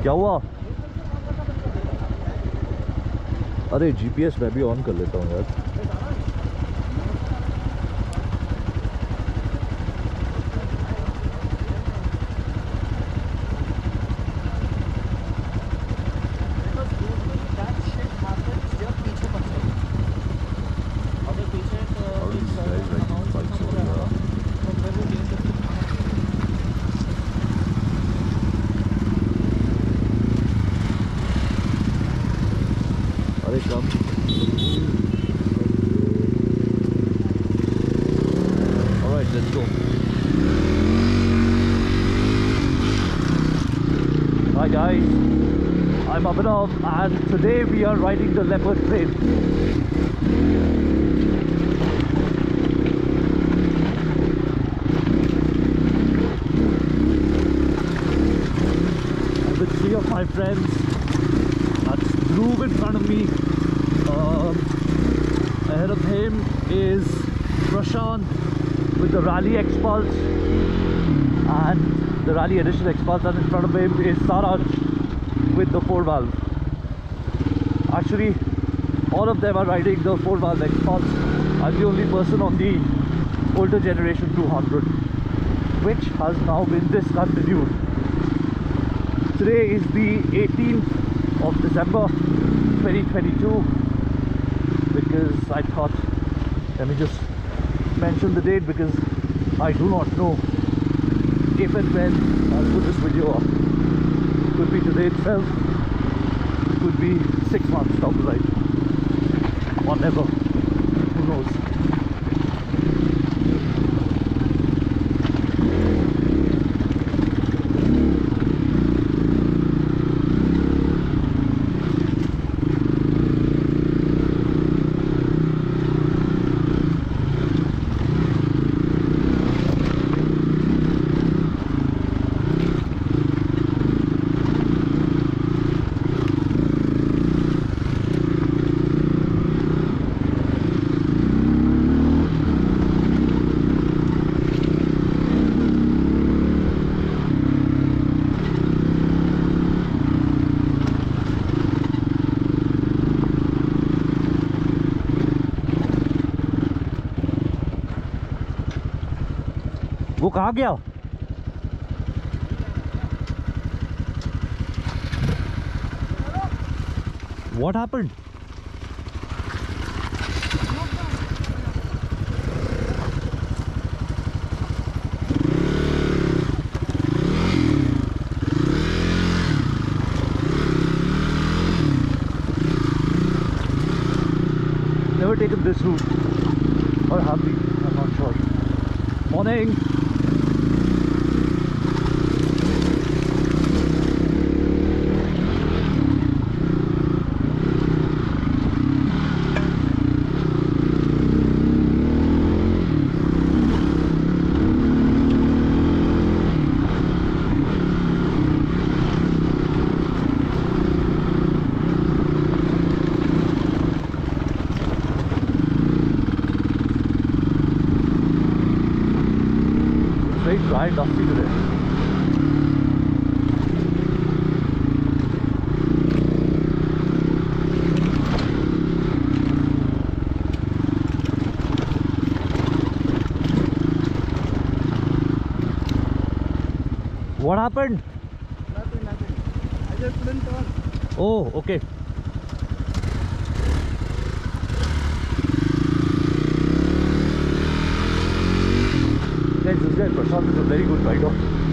क्या हुआ? अरे जीपीएस मैं भी ऑन कर लेता हूँ यार। Hi guys, I'm Abhinav and today we are riding the Leopard train. I'm with three of my friends. That's Dhruv in front of me. Ahead of him is Prashant with the Rally Xpulse and the Rally Edition Xpulse, and in front of him is Saraj with the 4-valve. Actually, all of them are riding the 4-valve Xpulse. I'm the only person on the older generation 200, which has now been discontinued. Today is the 18th of December 2022, because I thought, let me just mention the date, because I do not know if and when I'll put this video up. Could be today itself, could be 6 months down the line, or never, who knows. वो कहाँ गया? What happened? Never taken this route, or have we? I'm not sure. Morning. Dry and dusty today. What happened? Nothing. I just couldn't turn. Oh, okay. Guys, this guy Prashant is a very good rider.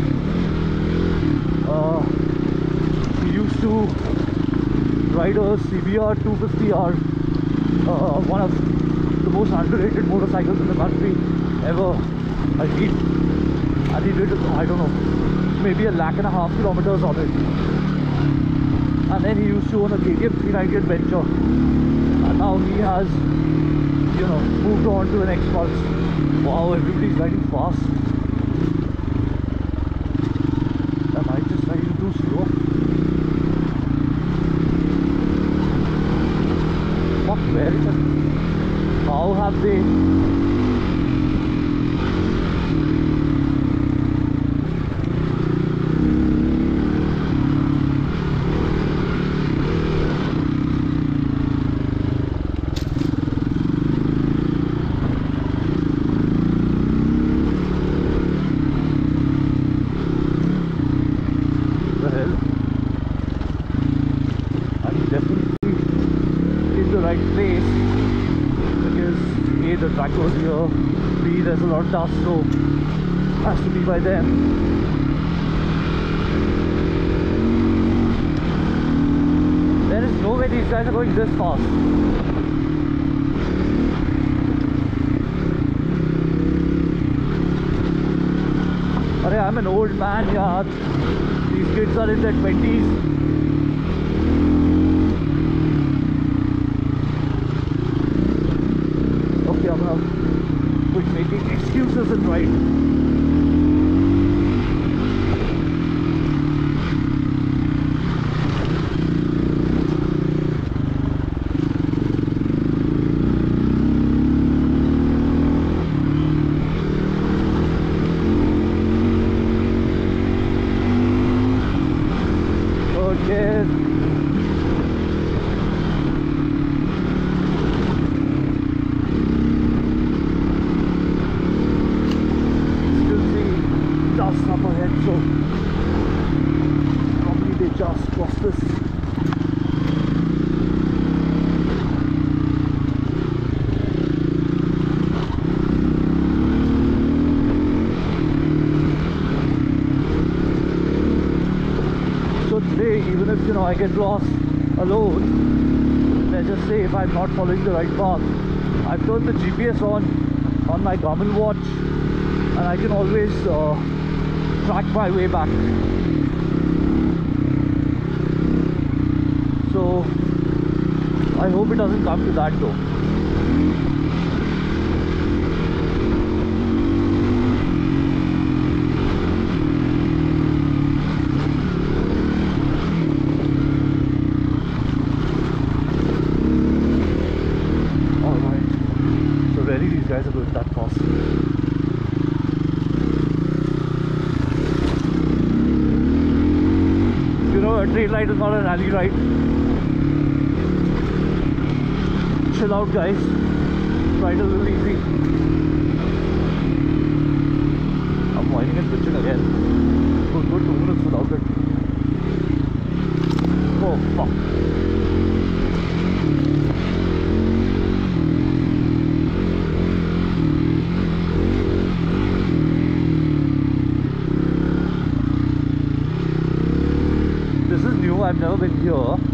He used to ride a CBR 250R, one of the most underrated motorcycles in the country ever, I feel. And he did, I don't know, maybe 1.5 kilometers on it. And then he used to own a KTM 390 Adventure. And now he has, you know, moved on to an Xpulse. Wow, everybody's riding fast. Am I just riding too slow? Fuck, where is it? How have they? track goes here. B, there's a lot of dust, so has to be by them. There is no way these guys are going this fast. Arey, I'm an old man, yaar. These kids are in their 20s. Okay, I'm gonna quit making excuses and ride. Okay. Still see dust up ahead, so probably they just crossed this. So today, even if I get lost alone, let's just say if I'm not following the right path, I've turned the GPS on my Garmin watch, and I can always track my way back. So I hope it doesn't come to that though. These guys are going that fast. A trail ride is not a rally ride. Chill out, guys. Ride a little easy. I'm whining and bitching again. Could go 2 minutes without it. Oh fuck. I've never been here.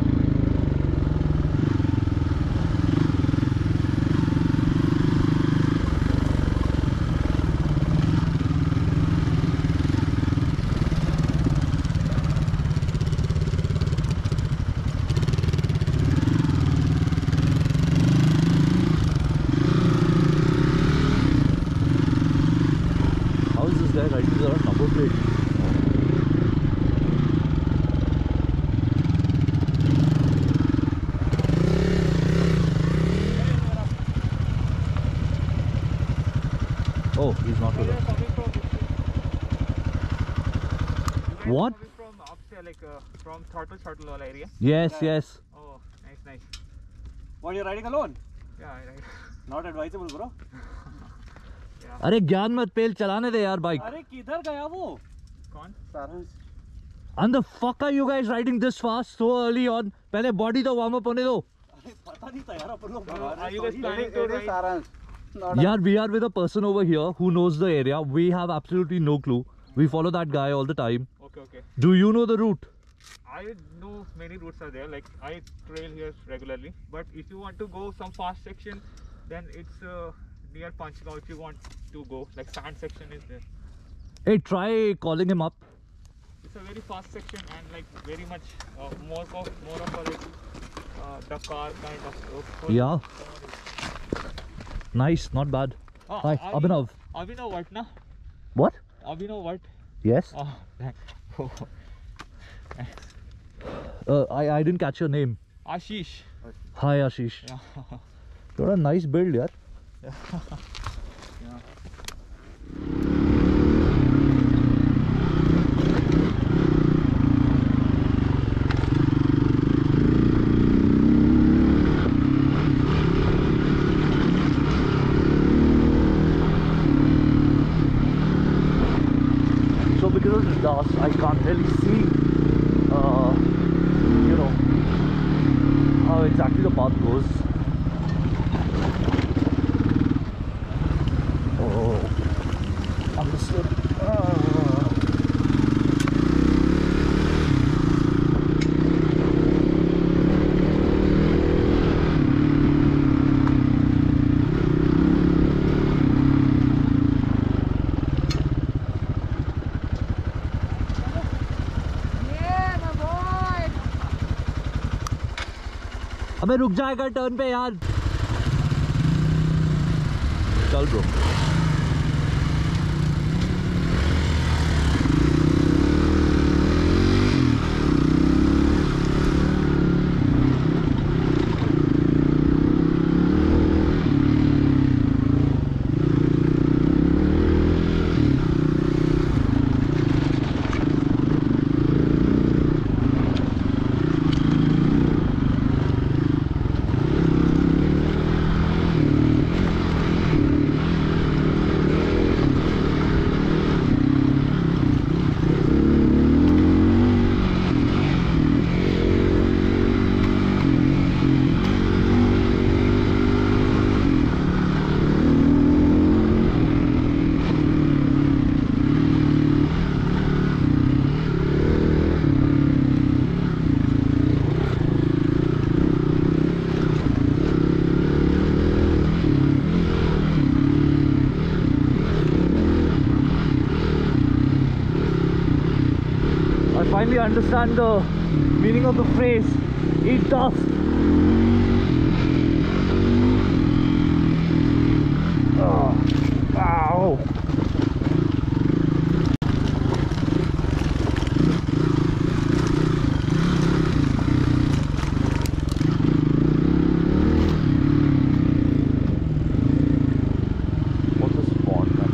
How is this guy riding without a number plate? Oh, he's not with us. What? From upstairs, like from Turtle area. Yes, yes. Oh, nice. What, you're riding alone? Yeah, right. Not advisable, bro. Yeah. अरे ज्ञान मत पेल चलाने दे यार bike. अरे किधर गया वो? कौन? सारंश. And the fuck are you guys riding this fast so early on? पहले body तो warm up होने दो. अरे पता नहीं था यार अपन लोग. Are you guys planning to ride? Saransh. Yeah, we are with a person over here who knows the area. We have absolutely no clue. We follow that guy all the time. Okay. Do you know the route? I know many routes are there. Like I trail here regularly. But if you want to go some fast section, then it's near Panchgaon. If you want to go, like sand section is there. Hey, try calling him up. It's a very fast section and like very much more of a like Dakar kind of. Yeah. Nice, not bad. Hi, Abhinav. Abhinav what na? What? Abhinav what? Yes. Oh, thanks. Oh. I didn't catch your name. Ashish. Hi, Ashish. Yeah. You're a nice build, yaar. Yeah. So because of the dust, I can't really see, how exactly the path goes. अबे रुक जाएगा turn पे यार. चल bro. Finally understand the meaning of the phrase "eat dust." Ow! What's a spawn, man?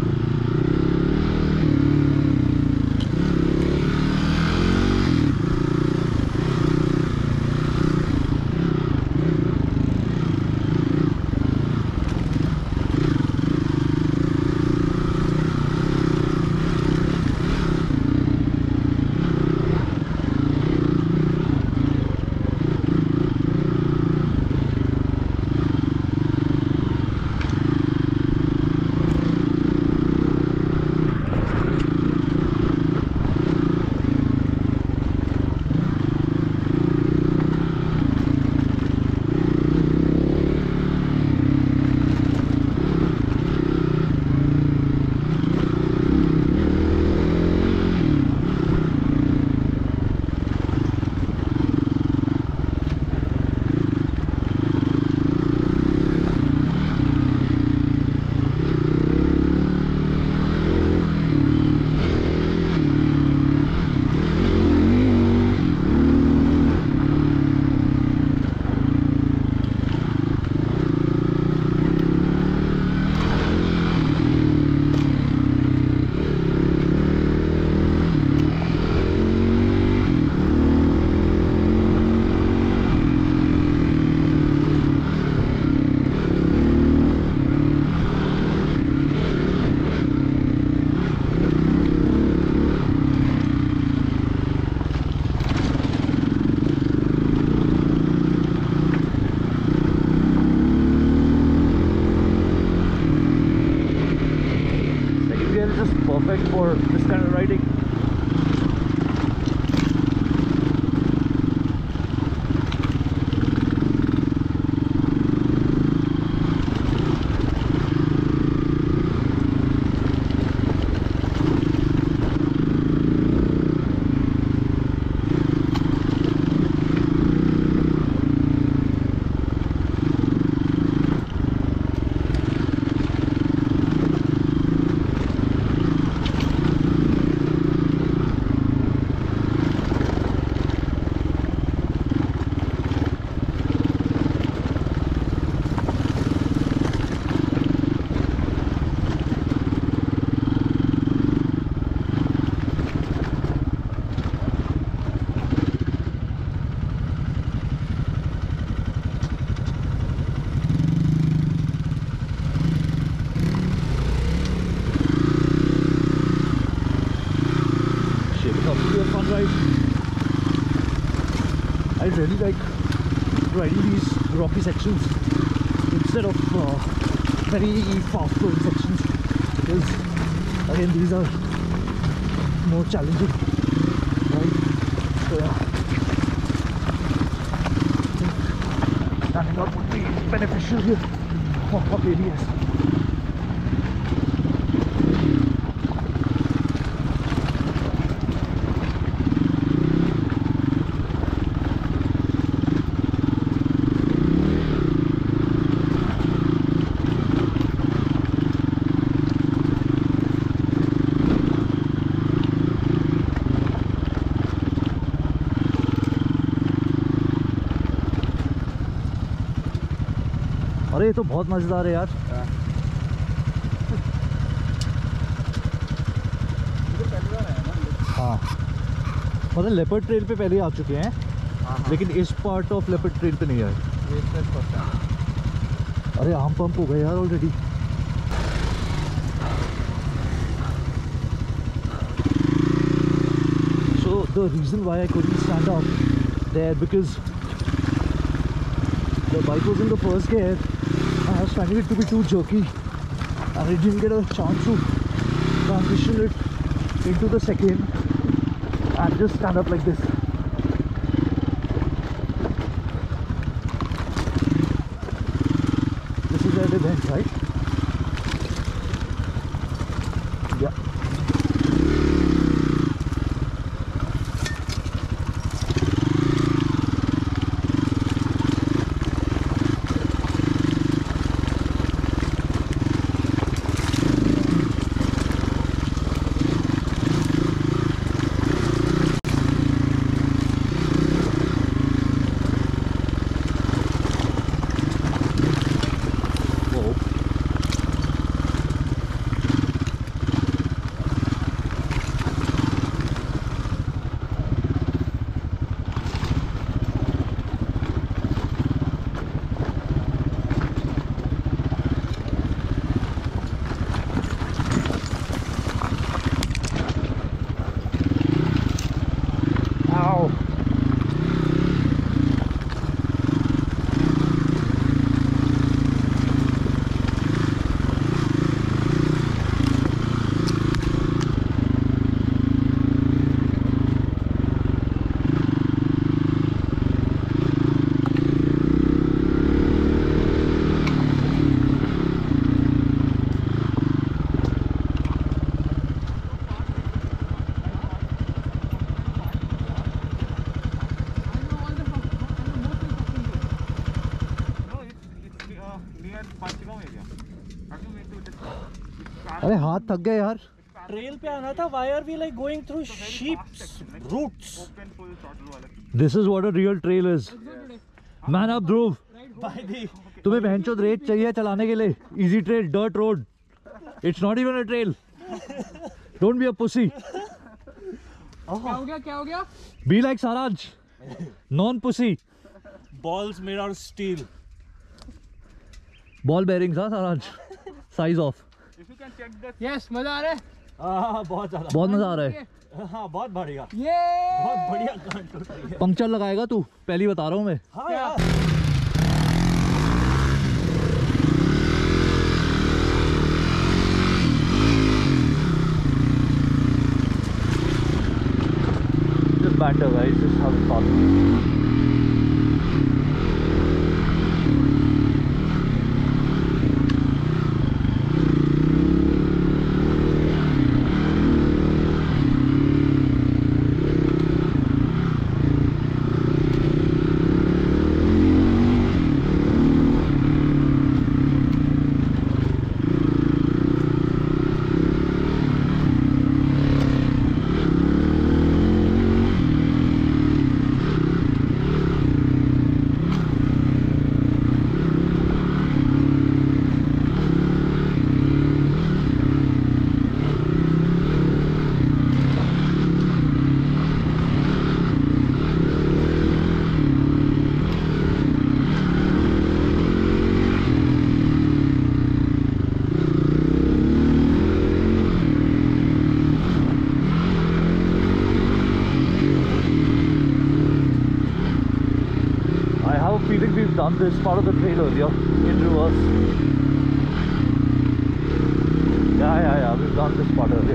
Perfect for this kind of riding. I really like riding these rocky sections instead of very fast flowing sections, because again these are more challenging, right? So yeah, I think standing up would be beneficial here for hot areas. अरे ये तो बहुत मजेदार है यार। हाँ मतलब leopard trail पे पहले ही आ चुके हैं, लेकिन इस पार्ट ऑफ लेपर्ड ट्रेल पे नहीं आए। अरे आम पंप हो गए यार already. So the reason why I couldn't stand up there because the bike was in the first gear and I was finding it to be too jerky and I didn't get a chance to transition it into the second and just stand up like this. This is where they went, right? Yeah. अरे हाथ थक गए यार। Trail पे आना था। Why are we like going through sheep's roots? This is what a real trail is. Man up Dhruv, तुम्हें भैंचोद रेत चाहिए चलाने के लिए। Easy trail, dirt road. It's not even a trail. Don't be a pussy. क्या हो गया? Be like Saraj, non-pussy. Balls made out of steel. Ball bearings, हाँ Saraj. Size off. If you can check the yes मजा आ रहा है। हाँ बहुत ज़्यादा। बहुत मजा आ रहा है। हाँ बहुत बढ़िया। ये बहुत बढ़िया गांड टूट रही है। पंक्चर लगाएगा तू, पहली बता रहा हूँ मैं। हाँ यार। Just banter guys, just have fun. Feeling we've done this part of the trail earlier in reverse. Yeah, we've done this part earlier.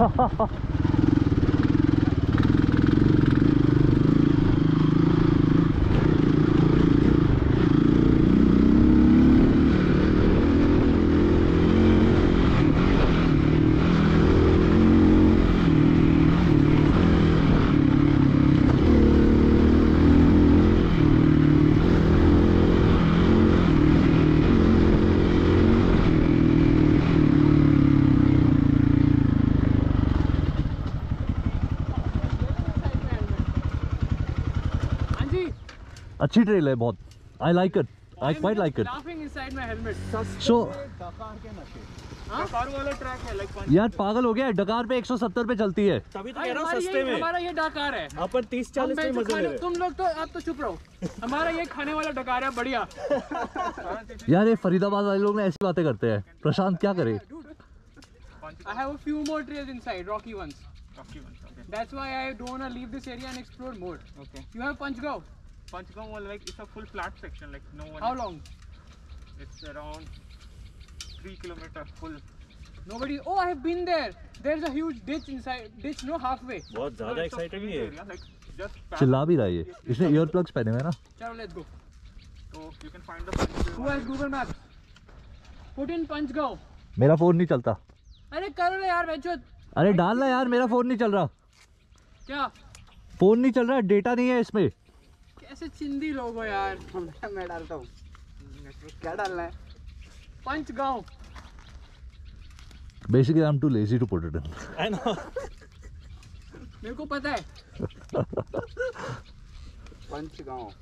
अच्छी ट्रेल है बहुत. I like it. I quite like it. Laughing inside my helmet. So car वाला track है like यार पागल हो गया है. डकार पे 170 पे चलती है. तभी तो कह रहा हूँ सस्ते में. हमारा ये डकार है. अपन 30-40 में मजे ले रहे. तुम लोग तो आप तो चुप रहो. हमारा ये खाने वाला डकार है बढ़िया. यार ये फरीदाबाद वाले लोग ना ऐसी बातें करते हैं. प्रशांत क्या करे? I have a few more trails inside, rocky ones. Okay. That's why I don't wanna leave this area and explore more. Okay. You have Panchgaon. Panchgaon, well, like it's a full flat section, like no one. How long? It's around 3 kilometers full. Nobody. Oh, I have been there. There's a huge ditch inside. Ditch, no, halfway. बहुत ज़्यादा excited नहीं है. Like just चिल्ला भी रहा है ये. इसने ईयर प्लग्स पहने हुए हैं ना. Chalo, let's go. so you can find the Panchgaon. Who has Google Maps? Put in Panchgaon. मेरा फोन नहीं चलता. अरे करो ना यार बच्चों. अरे डालना यार. मेरा फोन नहीं चल रहा. क्या? फोन नहीं चल रहा. डेटा नहीं है इसमें. कैसे चिंदी लोग हो यार. मैं डालता हूँ. क्या डालना है? Panchgaon. Basically I'm too lazy to put it in. I know. मेरे को पता है. पंचगांव.